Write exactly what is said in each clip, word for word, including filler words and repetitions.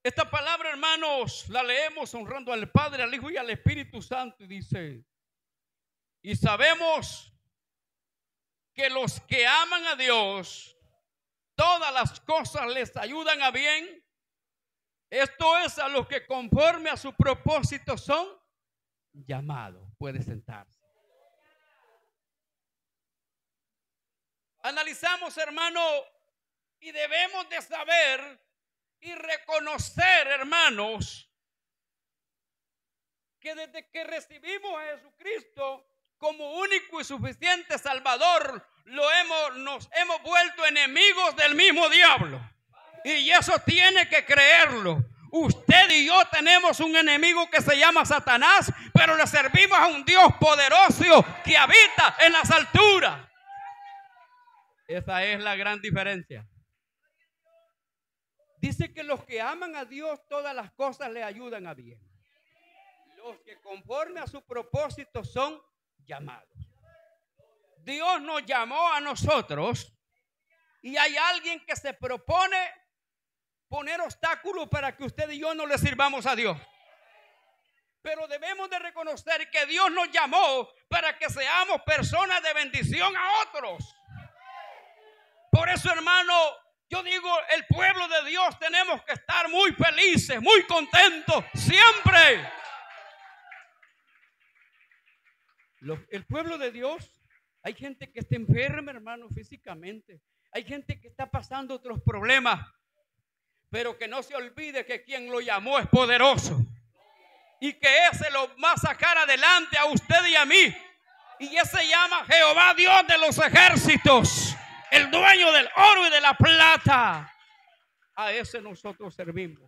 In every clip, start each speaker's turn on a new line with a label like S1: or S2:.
S1: Esta palabra, hermanos, la leemos honrando al Padre, al Hijo y al Espíritu Santo. Y dice, y sabemos que los que aman a Dios, todas las cosas les ayudan a bien. Esto es a los que conforme a su propósito son llamados. Puede sentarse. Analizamos, hermano, y debemos de saber y reconocer, hermanos, que desde que recibimos a Jesucristo como único y suficiente Salvador, lo hemos, nos hemos vuelto enemigos del mismo diablo. Y eso tiene que creerlo. Usted y yo tenemos un enemigo que se llama Satanás, pero le servimos a un Dios poderoso que habita en las alturas. Esa es la gran diferencia. Dice que los que aman a Dios, todas las cosas le ayudan a bien. Los que conforme a su propósito son llamados. Dios nos llamó a nosotros y hay alguien que se propone poner obstáculos para que usted y yo no le sirvamos a Dios. Pero debemos de reconocer que Dios nos llamó para que seamos personas de bendición a otros. Por eso, hermano, yo digo, el pueblo de Dios tenemos que estar muy felices, muy contentos, siempre. Los, el pueblo de Dios, hay gente que está enferma, hermano, físicamente. Hay gente que está pasando otros problemas. Pero que no se olvide que quien lo llamó es poderoso. Y que ese lo va a sacar adelante a usted y a mí. Y ese se llama Jehová Dios de los ejércitos. El dueño del oro y de la plata. A ese nosotros servimos.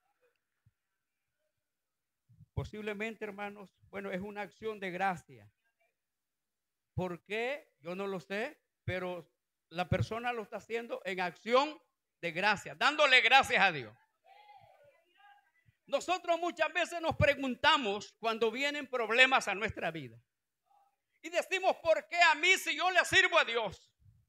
S1: Posiblemente, hermanos, bueno, es una acción de gracia. ¿Por qué? Yo no lo sé, pero la persona lo está haciendo en acción de gracia, dándole gracias a Dios. Nosotros muchas veces nos preguntamos cuando vienen problemas a nuestra vida. Y decimos, ¿por qué a mí si yo le sirvo a Dios?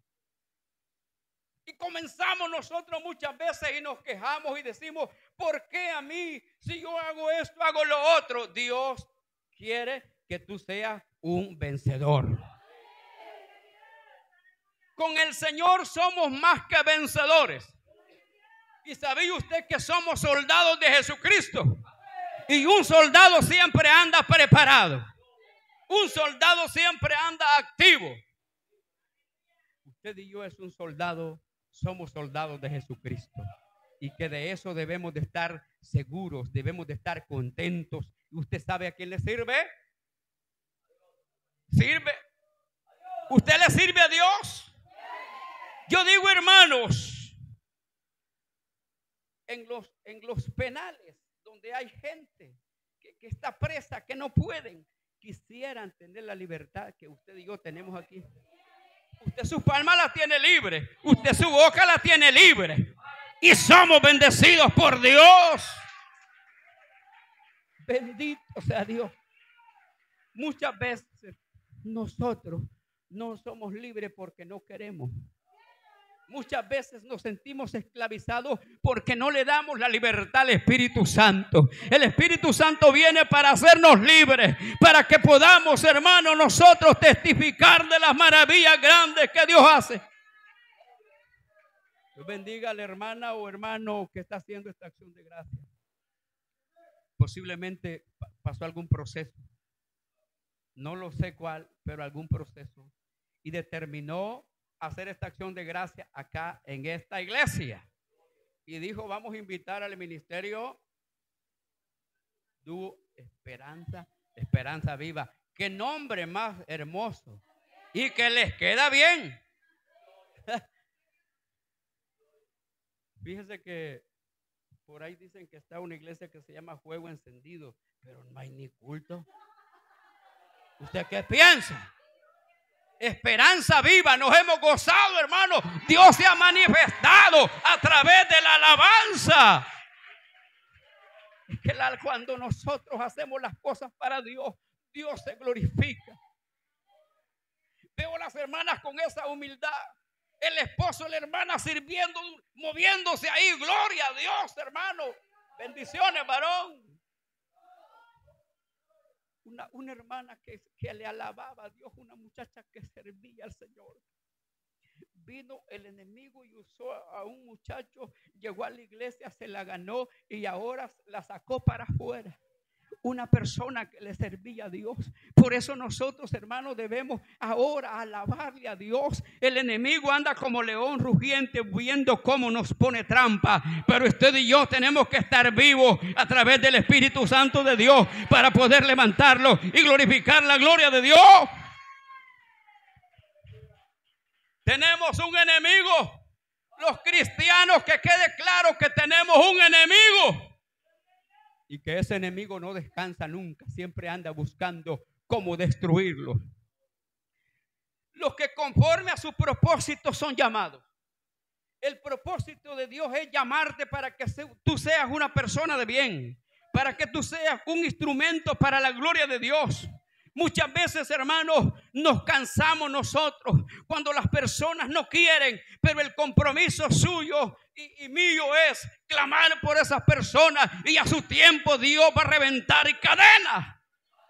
S1: Y comenzamos nosotros muchas veces y nos quejamos y decimos, ¿por qué a mí si yo hago esto, hago lo otro? Dios quiere que tú seas un vencedor. Con el Señor somos más que vencedores. Y sabía usted que somos soldados de Jesucristo. Y un soldado siempre anda preparado. Un soldado siempre anda activo. Usted y yo es un soldado, somos soldados de Jesucristo. Y que de eso debemos de estar seguros, debemos de estar contentos. ¿Usted sabe a quién le sirve? ¿Sirve? ¿Usted le sirve a Dios? Yo digo, hermanos, en los, en los penales donde hay gente que, que está presa, que no pueden, quisieran tener la libertad que usted y yo tenemos aquí. Usted su palma la tiene libre, usted su boca la tiene libre y somos bendecidos por Dios. Bendito sea Dios. Muchas veces nosotros no somos libres porque no queremos. Muchas veces nos sentimos esclavizados porque no le damos la libertad al Espíritu Santo. El Espíritu Santo viene para hacernos libres, para que podamos, hermanos, nosotros testificar de las maravillas grandes que Dios hace. Dios bendiga a la hermana o hermano que está haciendo esta acción de gracia. Posiblemente pasó algún proceso, no lo sé cuál, pero algún proceso, y determinó hacer esta acción de gracia acá en esta iglesia. Y dijo, vamos a invitar al ministerio Dúo Esperanza, Esperanza Viva. Qué nombre más hermoso. Y que les queda bien. Fíjese que por ahí dicen que está una iglesia que se llama Fuego Encendido, pero no hay ni culto. ¿Usted qué piensa? Esperanza Viva, nos hemos gozado, hermano. Dios se ha manifestado a través de la alabanza. Es que la, cuando nosotros hacemos las cosas para Dios, Dios se glorifica. Veo a las hermanas con esa humildad. El esposo y la hermana sirviendo, moviéndose ahí. Gloria a Dios, hermano. Bendiciones, varón. Una, una hermana que, que le alababa a Dios, una muchacha que servía al Señor. Vino el enemigo y usó a un muchacho, llegó a la iglesia, se la ganó y ahora la sacó para afuera. Una persona que le servía a Dios. Por eso nosotros, hermanos, debemos ahora alabarle a Dios. El enemigo anda como león rugiente viendo cómo nos pone trampa, pero usted y yo tenemos que estar vivos a través del Espíritu Santo de Dios para poder levantarlo y glorificar la gloria de Dios. Tenemos un enemigo. Los cristianos, que quede claro que tenemos un enemigo. Y que ese enemigo no descansa nunca. Siempre anda buscando cómo destruirlo. Los que conforme a su propósito son llamados. El propósito de Dios es llamarte para que tú seas una persona de bien. Para que tú seas un instrumento para la gloria de Dios. Muchas veces, hermanos, nos cansamos nosotros cuando las personas no quieren, pero el compromiso suyo y, y mío es clamar por esas personas y a su tiempo Dios va a reventar cadenas.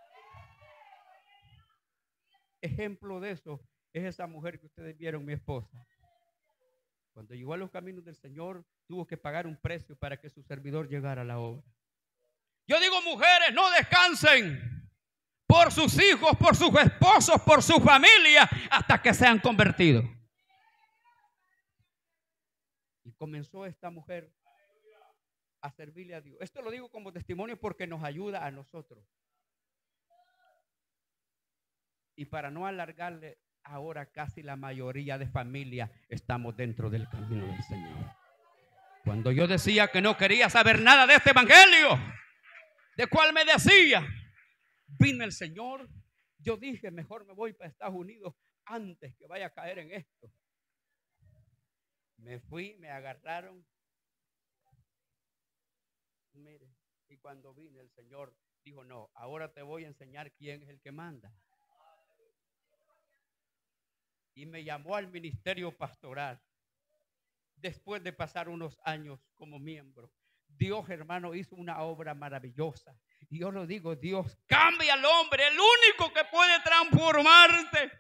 S1: Ejemplo de eso es esa mujer que ustedes vieron, mi esposa. Cuando llegó a los caminos del Señor, tuvo que pagar un precio para que su servidor llegara a la obra. Yo digo, mujeres, no descansen por sus hijos, por sus esposos, por su familia, hasta que sean convertidos. Y comenzó esta mujer a servirle a Dios. Esto lo digo como testimonio porque nos ayuda a nosotros. Y para no alargarle, ahora casi la mayoría de familias estamos dentro del camino del Señor. Cuando yo decía que no quería saber nada de este evangelio, ¿de cuál me decía? Vino el Señor, yo dije, mejor me voy para Estados Unidos antes que vaya a caer en esto. Me fui, me agarraron. Mire, y cuando vine el Señor dijo, no, ahora te voy a enseñar quién es el que manda. Y me llamó al ministerio pastoral. Después de pasar unos años como miembro, Dios, hermano, hizo una obra maravillosa. Y yo lo digo, Dios cambia al hombre, el único que puede transformarte.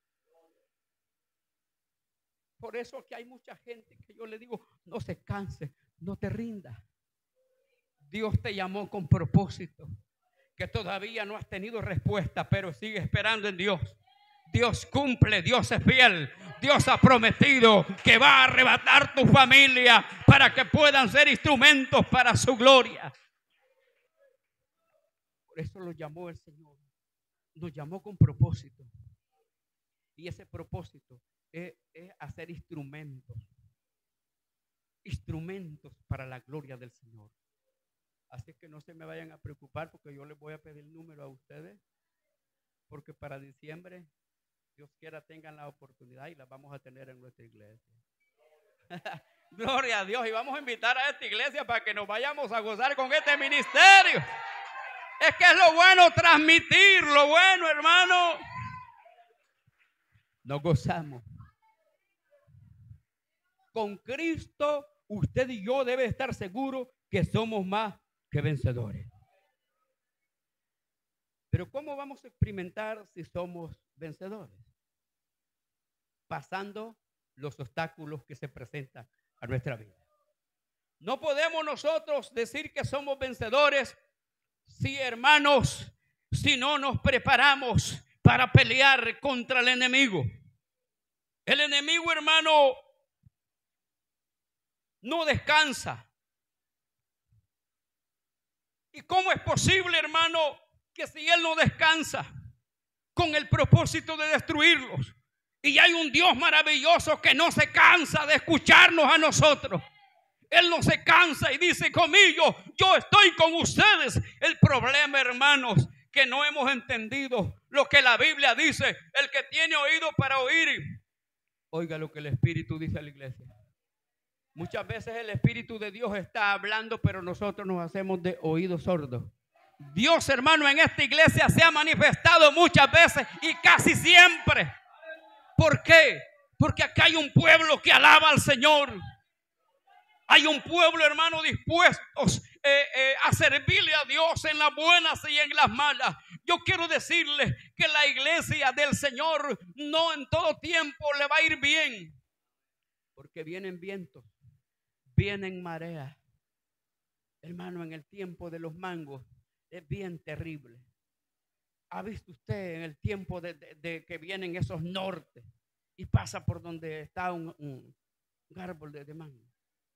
S1: Por eso que hay mucha gente que yo le digo, no se canse, no te rindas. Dios te llamó con propósito, que todavía no has tenido respuesta, pero sigue esperando en Dios. Dios cumple, Dios es fiel. Dios ha prometido que va a arrebatar tu familia para que puedan ser instrumentos para su gloria. Por eso lo llamó el Señor. Nos llamó con propósito. Y ese propósito es, es hacer instrumentos. Instrumentos para la gloria del Señor. Así que no se me vayan a preocupar porque yo les voy a pedir el número a ustedes. Porque para diciembre, Dios quiera, tengan la oportunidad y la vamos a tener en nuestra iglesia. Gloria a Dios. Y vamos a invitar a esta iglesia para que nos vayamos a gozar con este ministerio. Es que es lo bueno transmitir, lo bueno, hermano. Nos gozamos. Con Cristo, usted y yo debe estar seguros que somos más que vencedores. Pero ¿cómo vamos a experimentar si somos vencedores? Pasando los obstáculos que se presentan a nuestra vida. No podemos nosotros decir que somos vencedores si, hermanos, si no nos preparamos para pelear contra el enemigo. El enemigo, hermano, no descansa. ¿Y cómo es posible, hermano, que si él no descansa con el propósito de destruirlos? Y hay un Dios maravilloso que no se cansa de escucharnos a nosotros. Él no se cansa y dice conmigo, yo estoy con ustedes. El problema, hermanos, que no hemos entendido lo que la Biblia dice. El que tiene oído para oír, oiga lo que el Espíritu dice a la iglesia. Muchas veces el Espíritu de Dios está hablando, pero nosotros nos hacemos de oídos sordos. Dios, hermano, en esta iglesia se ha manifestado muchas veces y casi siempre. ¿Por qué? Porque acá hay un pueblo que alaba al Señor. Hay un pueblo, hermano, dispuestos eh, eh, a servirle a Dios en las buenas y en las malas. Yo quiero decirles que la iglesia del Señor no en todo tiempo le va a ir bien. Porque vienen vientos, vienen mareas. Hermano, en el tiempo de los mangos es bien terrible. ¿Ha visto usted en el tiempo de, de, de que vienen esos nortes y pasa por donde está un, un, un árbol de, de mango?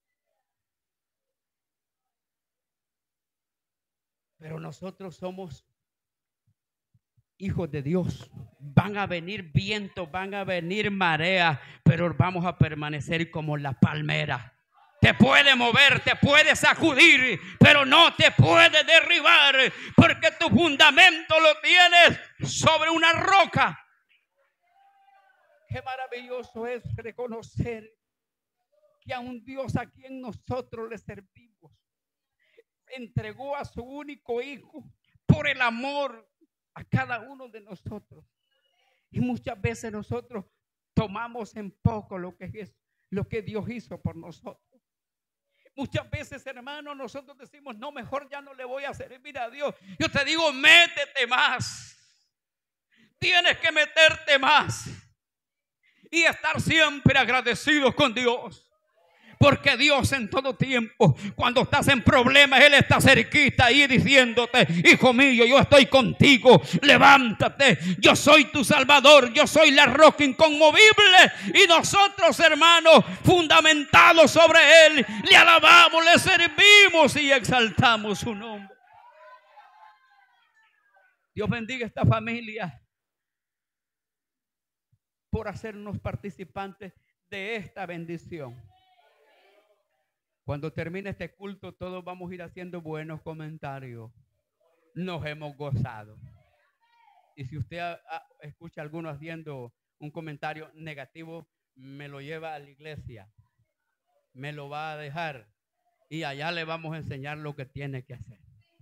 S1: Pero nosotros somos hijos de Dios. Van a venir vientos, van a venir mareas, pero vamos a permanecer como la palmera. Te puede mover, te puede sacudir, pero no te puede derribar, porque tu fundamento lo tienes sobre una roca. Qué maravilloso es reconocer que a un Dios a quien nosotros le servimos entregó a su único hijo por el amor a cada uno de nosotros. Y muchas veces nosotros tomamos en poco lo que es lo que Dios hizo por nosotros. Muchas veces, hermano, nosotros decimos, no, mejor ya no le voy a servir a Dios. Yo te digo, métete más. Tienes que meterte más y estar siempre agradecidos con Dios. Porque Dios en todo tiempo, cuando estás en problemas, Él está cerquita ahí diciéndote, hijo mío, yo estoy contigo, levántate, yo soy tu Salvador, yo soy la roca inconmovible. Y nosotros, hermanos, fundamentados sobre Él, le alabamos, le servimos y exaltamos su nombre. Dios bendiga a esta familia por hacernos participantes de esta bendición. Cuando termine este culto, todos vamos a ir haciendo buenos comentarios. Nos hemos gozado. Y si usted a, a, escucha a alguno haciendo un comentario negativo, me lo lleva a la iglesia. Me lo va a dejar. Y allá le vamos a enseñar lo que tiene que hacer.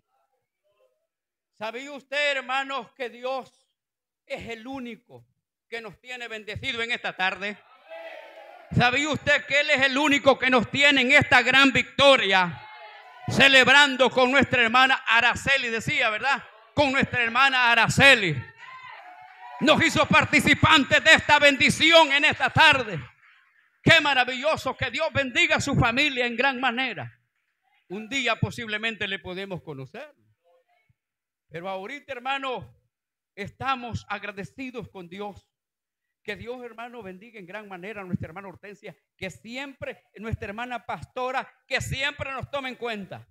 S1: ¿Sabía usted, hermanos, que Dios es el único que nos tiene bendecido en esta tarde? ¿Sabía usted que Él es el único que nos tiene en esta gran victoria? Celebrando con nuestra hermana Araceli, decía, ¿verdad? Con nuestra hermana Araceli. Nos hizo participantes de esta bendición en esta tarde. Qué maravilloso, que Dios bendiga a su familia en gran manera. Un día posiblemente le podemos conocer. Pero ahorita, hermano, estamos agradecidos con Dios. Que Dios, hermano, bendiga en gran manera a nuestra hermana Hortensia, que siempre, nuestra hermana pastora, que siempre nos tome en cuenta.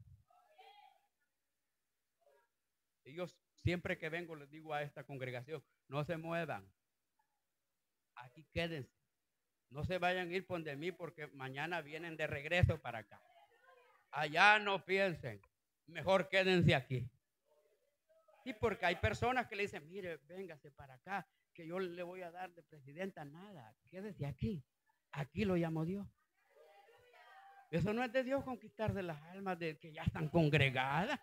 S1: Y yo siempre que vengo les digo a esta congregación, no se muevan, aquí quédense, no se vayan a ir por de mí porque mañana vienen de regreso para acá. Allá no piensen, mejor quédense aquí. Y porque hay personas que le dicen, mire, véngase para acá, que yo le voy a dar de presidenta. Nada, quédese aquí. Aquí lo llamó Dios. Eso no es de Dios, conquistar de las almas de que ya están congregadas.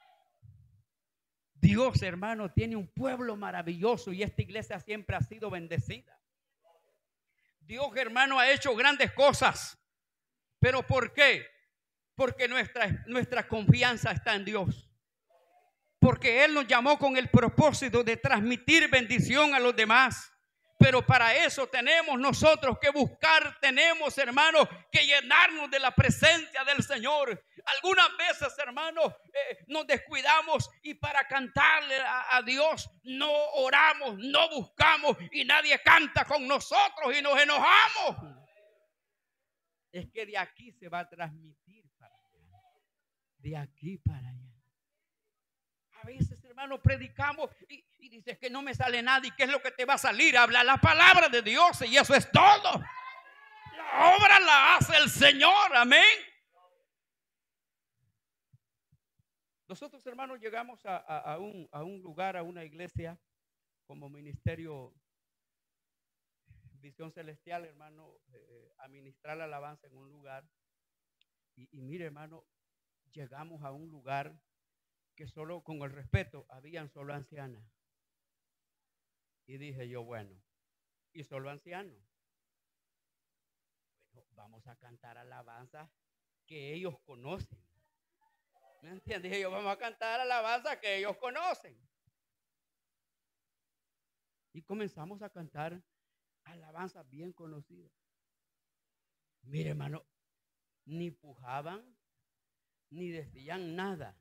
S1: Dios, hermano, tiene un pueblo maravilloso y esta iglesia siempre ha sido bendecida. Dios, hermano, ha hecho grandes cosas. ¿Pero por qué? Porque nuestra, nuestra confianza está en Dios. Porque Él nos llamó con el propósito de transmitir bendición a los demás. Pero para eso tenemos nosotros que buscar, tenemos, hermanos, que llenarnos de la presencia del Señor. Algunas veces, hermanos, eh, nos descuidamos y para cantarle a, a Dios no oramos, no buscamos y nadie canta con nosotros y nos enojamos. Es que de aquí se va a transmitir para allá. De aquí para allá. A veces, hermano, predicamos y, y dices que no me sale nada. ¿Y qué es lo que te va a salir? Habla la palabra de Dios y eso es todo. La obra la hace el Señor, amén. Nosotros, hermanos, llegamos a, a, a, un, a un lugar, a una iglesia como ministerio Visión Celestial, hermano, eh, a ministrar la alabanza en un lugar. Y, y mire, hermano, llegamos a un lugar que solo, con el respeto, habían solo ancianas. Y dije yo, bueno, ¿y solo ancianos? Bueno, vamos a cantar alabanza que ellos conocen. ¿Me entiendes? Ellos vamos a cantar alabanza que ellos conocen. Y comenzamos a cantar alabanzas bien conocidas. Mire, hermano, ni pujaban, ni decían nada.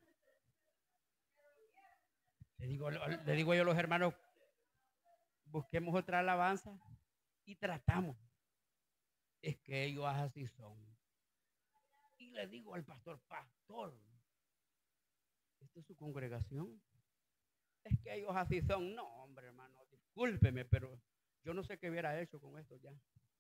S1: Le digo, le digo yo a los hermanos, busquemos otra alabanza y tratamos. Es que ellos así son. Y le digo al pastor, pastor, ¿esta es su congregación? Es que ellos así son. No, hombre, hermano, discúlpeme, pero yo no sé qué hubiera hecho con esto ya.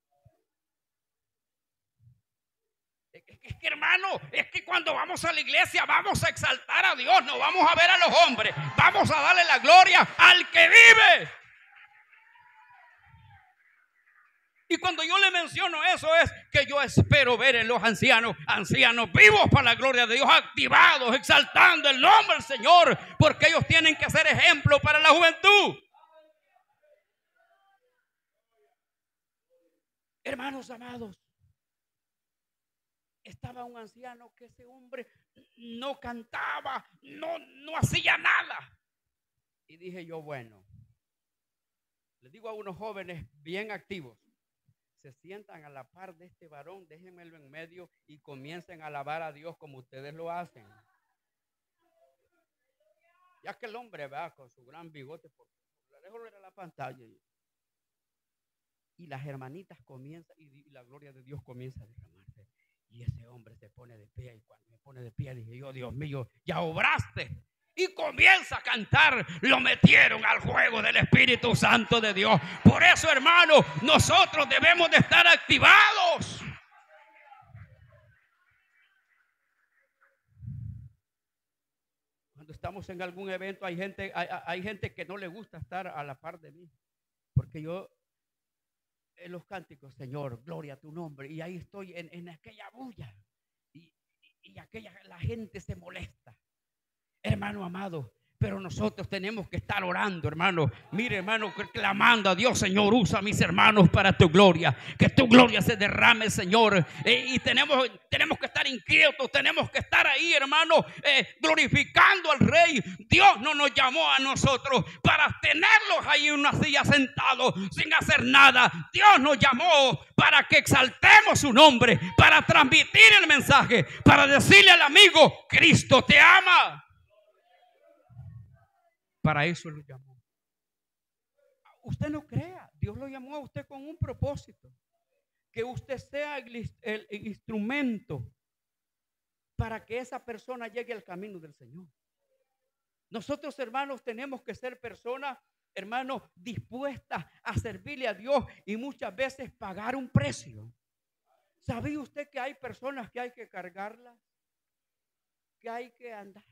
S1: Es que, es que, hermano, es que cuando vamos a la iglesia vamos a exaltar a Dios, no vamos a ver a los hombres, vamos a darle la gloria al que vive. Y cuando yo le menciono eso es que yo espero ver en los ancianos, ancianos vivos para la gloria de Dios, activados, exaltando el nombre del Señor, porque ellos tienen que ser ejemplo para la juventud. Hermanos amados, estaba un anciano que ese hombre no cantaba, no, no hacía nada. Y dije yo, bueno, le digo a unos jóvenes bien activos, se sientan a la par de este varón, déjenmelo en medio y comiencen a alabar a Dios como ustedes lo hacen. Ya que el hombre va con su gran bigote, por lejos era la pantalla. Y las hermanitas comienzan, y la gloria de Dios comienza a derramarse. Y ese hombre se pone de pie, y cuando me pone de pie dije yo, Dios mío, ya obraste. Y comienza a cantar, lo metieron al juego del Espíritu Santo de Dios. Por eso, hermano, nosotros debemos de estar activados. Cuando estamos en algún evento hay gente, hay, hay gente que no le gusta estar a la par de mí. Porque yo en los cánticos, Señor, gloria a tu nombre, y ahí estoy en, en aquella bulla. Y, y, y aquella, la gente se molesta. Hermano amado, pero nosotros tenemos que estar orando, hermano. Mire, hermano, clamando a Dios, Señor, usa a mis hermanos para tu gloria. Que tu gloria se derrame, Señor. Eh, y tenemos, tenemos que estar inquietos, tenemos que estar ahí, hermano, eh, glorificando al Rey. Dios no nos llamó a nosotros para tenerlos ahí en una silla sentados sin hacer nada. Dios nos llamó para que exaltemos su nombre, para transmitir el mensaje, para decirle al amigo, Cristo te ama. Para eso lo llamó. Usted no crea, Dios lo llamó a usted con un propósito. Que usted sea el, el, el instrumento para que esa persona llegue al camino del Señor. Nosotros, hermanos, tenemos que ser personas, hermanos, dispuestas a servirle a Dios y muchas veces pagar un precio. ¿Sabía usted que hay personas que hay que cargarlas? Que hay que andar.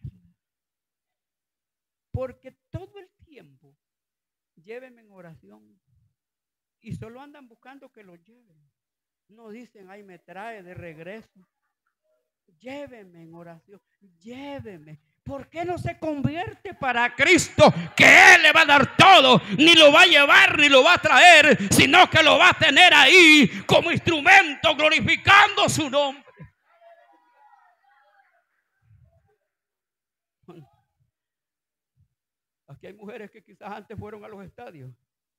S1: Porque todo el tiempo llévenme en oración y solo andan buscando que los lleven. No dicen, ay, me trae de regreso. Llévenme en oración, llévenme. ¿Por qué no se convierte para Cristo? Que Él le va a dar todo, ni lo va a llevar ni lo va a traer, sino que lo va a tener ahí como instrumento glorificando su nombre. Aquí hay mujeres que quizás antes fueron a los estadios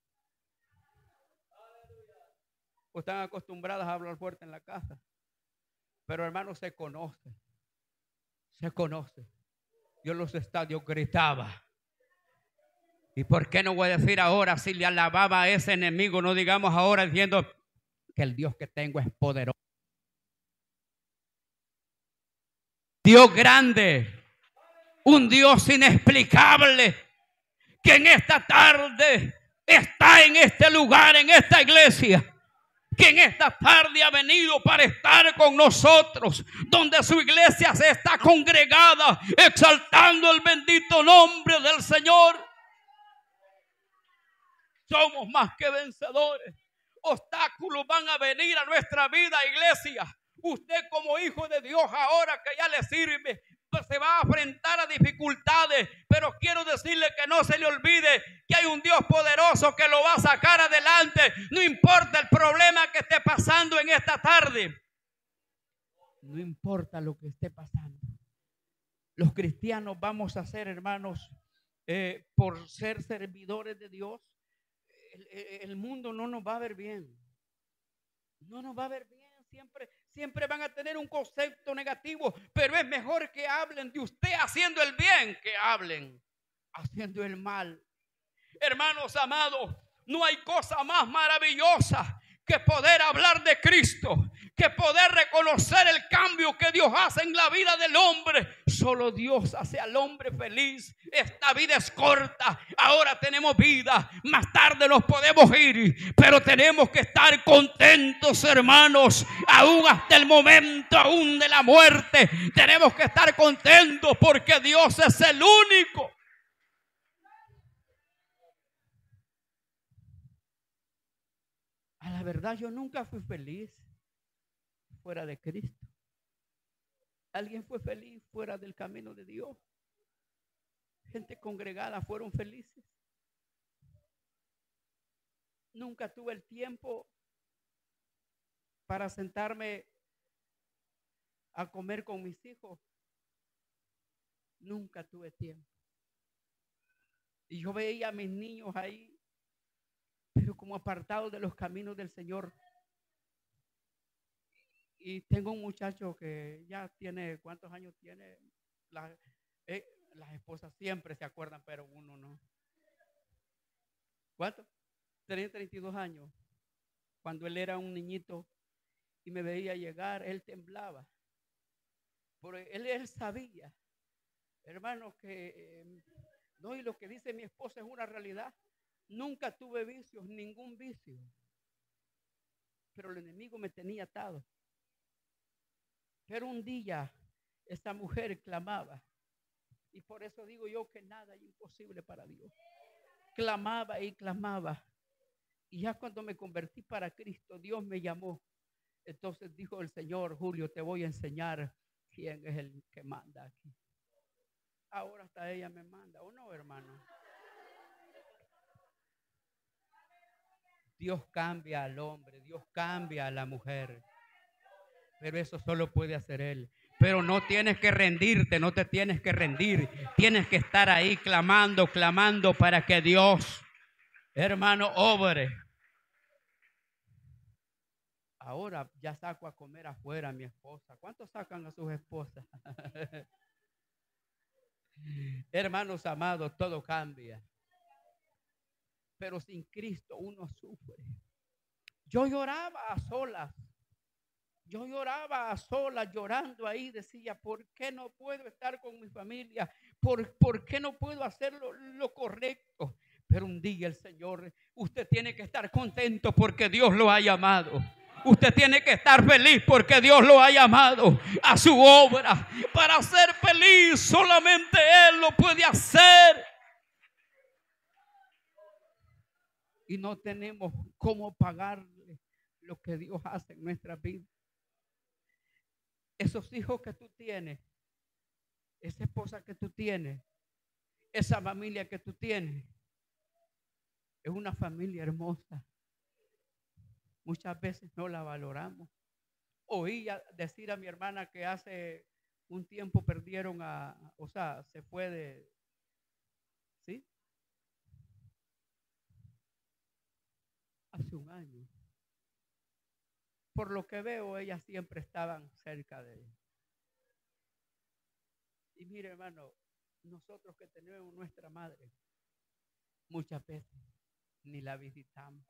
S1: o están acostumbradas a hablar fuerte en la casa. Pero hermano, se conoce. Se conoce. Yo en los estadios gritaba. ¿Y por qué no voy a decir ahora si le alababa a ese enemigo? No digamos ahora diciendo que el Dios que tengo es poderoso. Dios grande. Un Dios inexplicable. Que en esta tarde está en este lugar, en esta iglesia. Que en esta tarde ha venido para estar con nosotros. Donde su iglesia se está congregada, exaltando el bendito nombre del Señor. Somos más que vencedores. Obstáculos van a venir a nuestra vida, iglesia. Usted como hijo de Dios, ahora que ya le sirve, se va a enfrentar a dificultades, pero quiero decirle que no se le olvide que hay un Dios poderoso que lo va a sacar adelante, no importa el problema que esté pasando en esta tarde. No importa lo que esté pasando. Los cristianos vamos a ser, hermanos, eh, por ser servidores de Dios, el, el mundo no nos va a ver bien. No nos va a ver bien. Siempre, siempre van a tener un concepto negativo, pero es mejor que hablen de usted haciendo el bien que hablen haciendo el mal. Hermanos amados, no hay cosa más maravillosa que poder hablar de Cristo, que poder reconocer el cambio que Dios hace en la vida del hombre. Solo Dios hace al hombre feliz. Esta vida es corta. Ahora tenemos vida, más tarde nos podemos ir, pero tenemos que estar contentos, hermanos, aún hasta el momento, aún de la muerte. Tenemos que estar contentos porque Dios es el único. A la verdad, yo nunca fui feliz fuera de Cristo. ¿Alguien fue feliz fuera del camino de Dios? Gente congregada fueron felices. Nunca tuve el tiempo para sentarme a comer con mis hijos. Nunca tuve tiempo. Y yo veía a mis niños ahí, pero como apartados de los caminos del Señor. Y tengo un muchacho que ya tiene, ¿cuántos años tiene? La, eh, las esposas siempre se acuerdan, pero uno no. ¿Cuánto? Tenía treinta y dos años. Cuando él era un niñito y me veía llegar, él temblaba. Porque él, él sabía, hermano, que eh, no, y lo que dice mi esposa es una realidad. Nunca tuve vicios, ningún vicio. Pero el enemigo me tenía atado. Pero un día esta mujer clamaba. Y por eso digo yo que nada es imposible para Dios. Clamaba y clamaba. Y ya cuando me convertí para Cristo, Dios me llamó. Entonces dijo el Señor: Julio, te voy a enseñar quién es el que manda aquí. Ahora hasta ella me manda, ¿o no, hermano? Dios cambia al hombre, Dios cambia a la mujer, pero eso solo puede hacer Él. Pero no tienes que rendirte, no te tienes que rendir, tienes que estar ahí clamando, clamando para que Dios, hermano, obre. Ahora ya saco a comer afuera a mi esposa. ¿Cuántos sacan a sus esposas? Hermanos amados, todo cambia. Pero sin Cristo uno sufre. Yo lloraba a solas. Yo lloraba a solas, llorando ahí. Decía, ¿por qué no puedo estar con mi familia? ¿Por, por qué no puedo hacer lo, lo correcto? Pero un día el Señor, usted tiene que estar contento porque Dios lo ha llamado. Usted tiene que estar feliz porque Dios lo ha llamado a su obra. Para ser feliz solamente Él lo puede hacer. Y no tenemos cómo pagarle lo que Dios hace en nuestra vida. Esos hijos que tú tienes, esa esposa que tú tienes, esa familia que tú tienes, es una familia hermosa. Muchas veces no la valoramos. Oí decir a mi hermana que hace un tiempo perdieron a, o sea, se fue de, ¿sí? Hace un año. Por lo que veo, ellas siempre estaban cerca de ella. Y mire, hermano, nosotros que tenemos nuestra madre, muchas veces ni la visitamos.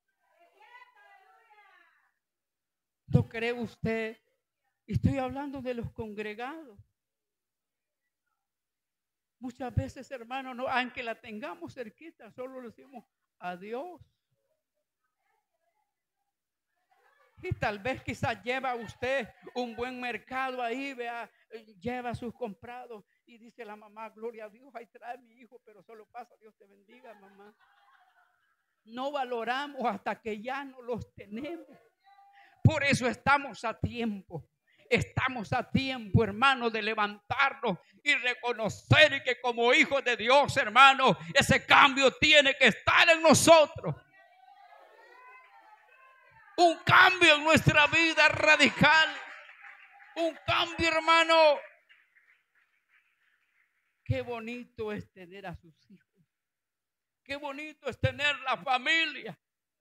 S1: ¿No cree usted? Estoy hablando de los congregados. Muchas veces, hermano, no, aunque la tengamos cerquita, solo le decimos adiós. Y tal vez quizás lleva usted un buen mercado ahí, vea, lleva sus comprados y dice la mamá, gloria a Dios, ahí trae mi hijo, pero solo pasa, Dios te bendiga, mamá. No valoramos hasta que ya no los tenemos. Por eso estamos a tiempo. Estamos a tiempo, hermano, de levantarnos y reconocer que como hijos de Dios, hermano, ese cambio tiene que estar en nosotros. Un cambio en nuestra vida radical. Un cambio, hermano. Qué bonito es tener a sus hijos. Qué bonito es tener la familia.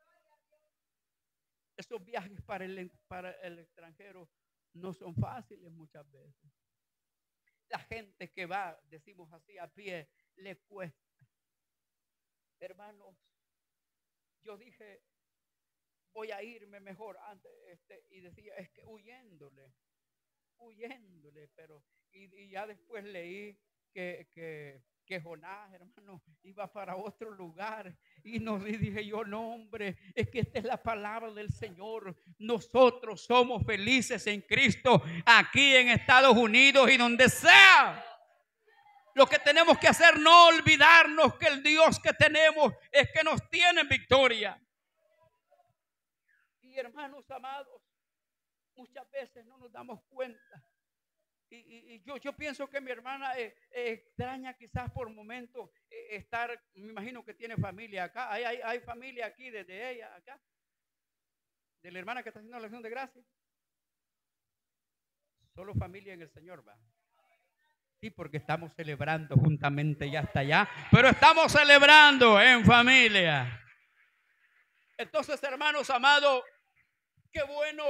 S1: Esos viajes para el, para el extranjero no son fáciles muchas veces. La gente que va, decimos así, a pie, le cuesta. Hermanos, yo dije, voy a irme mejor antes, este, y decía, es que huyéndole, huyéndole, pero, y, y ya después leí que, que, que Jonás, hermano, iba para otro lugar, y, nos, y dije yo, no hombre, es que esta es la palabra del Señor. Nosotros somos felices en Cristo, aquí en Estados Unidos y donde sea. Lo que tenemos que hacer, no olvidarnos que el Dios que tenemos es que nos tiene en victoria. Y hermanos amados, muchas veces no nos damos cuenta. Y, y, y yo, yo pienso que mi hermana eh, eh, extraña quizás por momentos eh, estar, me imagino que tiene familia acá. Hay, hay, hay familia aquí desde ella acá. De la hermana que está haciendo la acción de gracia. Solo familia en el Señor, va. Sí, porque estamos celebrando juntamente ya hasta allá, pero estamos celebrando en familia. Entonces, hermanos amados, qué bueno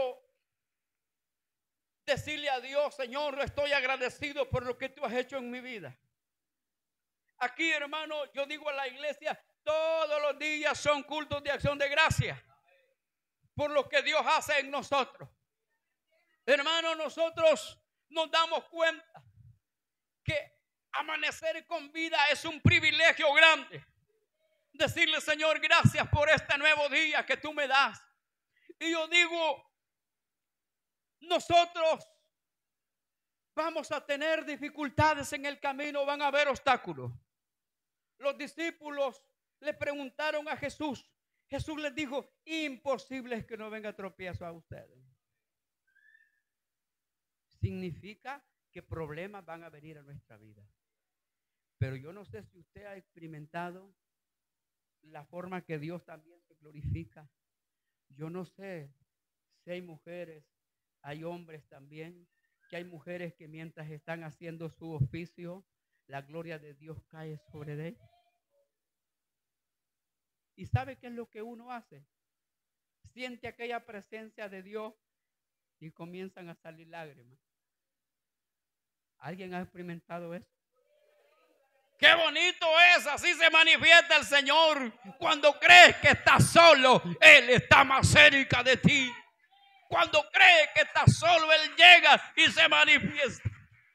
S1: decirle a Dios, Señor, estoy agradecido por lo que tú has hecho en mi vida. Aquí, hermano, yo digo a la iglesia, todos los días son cultos de acción de gracia por lo que Dios hace en nosotros. Hermano, nosotros nos damos cuenta que amanecer con vida es un privilegio grande. Decirle, Señor, gracias por este nuevo día que tú me das. Y yo digo, nosotros vamos a tener dificultades en el camino, van a haber obstáculos. Los discípulos le preguntaron a Jesús. Jesús les dijo, imposible es que no venga tropiezo a ustedes. Significa que problemas van a venir a nuestra vida. Pero yo no sé si usted ha experimentado la forma que Dios también se glorifica. Yo no sé si hay mujeres, hay hombres también, que hay mujeres que mientras están haciendo su oficio, la gloria de Dios cae sobre ellos. ¿Y sabe qué es lo que uno hace? Siente aquella presencia de Dios y comienzan a salir lágrimas. ¿Alguien ha experimentado eso? Qué bonito es, así se manifiesta el Señor. Cuando crees que estás solo, Él está más cerca de ti. Cuando crees que estás solo, Él llega y se manifiesta.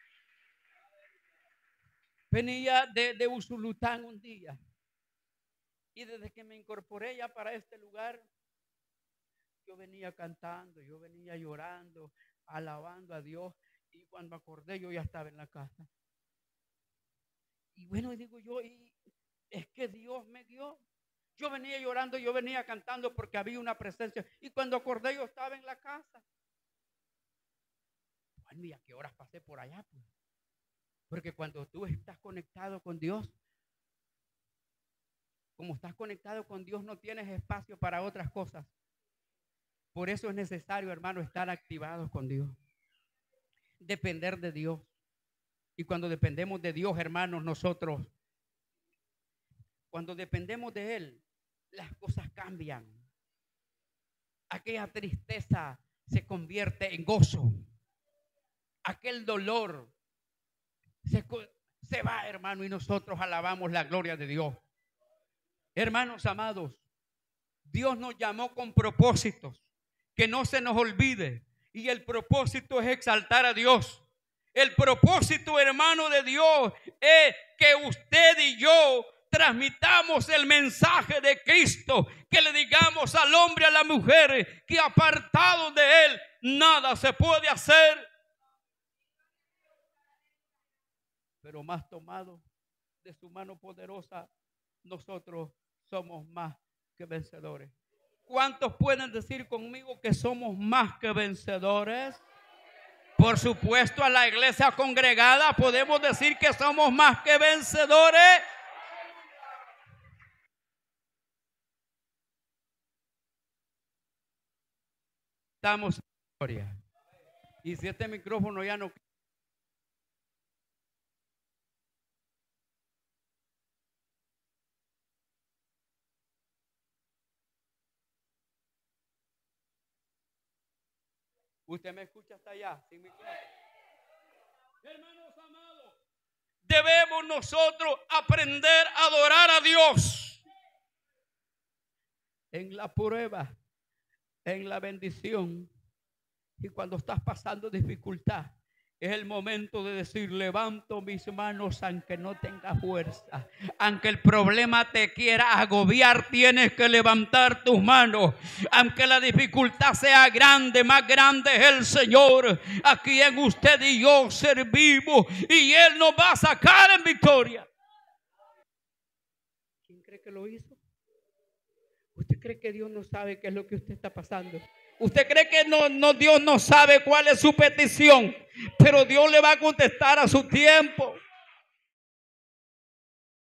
S1: Venía de, de Usulután un día. Y desde que me incorporé ya para este lugar, yo venía cantando, yo venía llorando, alabando a Dios. Y cuando acordé, yo ya estaba en la casa. Y bueno, digo yo, y es que Dios me guió. Yo venía llorando, yo venía cantando porque había una presencia. Y cuando acordé, yo estaba en la casa. Bueno, ¿y a qué horas pasé por allá? Pues? Porque cuando tú estás conectado con Dios, como estás conectado con Dios, no tienes espacio para otras cosas. Por eso es necesario, hermano, estar activados con Dios. Depender de Dios. Y cuando dependemos de Dios, hermanos, nosotros, cuando dependemos de Él, las cosas cambian. Aquella tristeza se convierte en gozo. Aquel dolor se, se va, hermano, y nosotros alabamos la gloria de Dios. Hermanos amados, Dios nos llamó con propósitos, que no se nos olvide. Y el propósito es exaltar a Dios. El propósito, hermano, de Dios es que usted y yo transmitamos el mensaje de Cristo, que le digamos al hombre y a la mujer que apartado de Él nada se puede hacer. Pero más tomado de su mano poderosa, nosotros somos más que vencedores. ¿Cuántos pueden decir conmigo que somos más que vencedores? Por supuesto, a la iglesia congregada podemos decir que somos más que vencedores. Estamos en gloria. Y si este micrófono ya no... Usted me escucha hasta allá, sin micrófono. Hermanos amados, debemos nosotros aprender a adorar a Dios en la prueba, en la bendición. Y cuando estás pasando dificultad, es el momento de decir: levanto mis manos aunque no tenga fuerza. Aunque el problema te quiera agobiar, tienes que levantar tus manos. Aunque la dificultad sea grande, más grande es el Señor, a quien usted y yo servimos, y Él nos va a sacar en victoria. ¿Quién cree que lo hizo? ¿Usted cree que Dios no sabe qué es lo que usted está pasando? ¿Usted cree que no, no, Dios no sabe cuál es su petición? Pero Dios le va a contestar a su tiempo.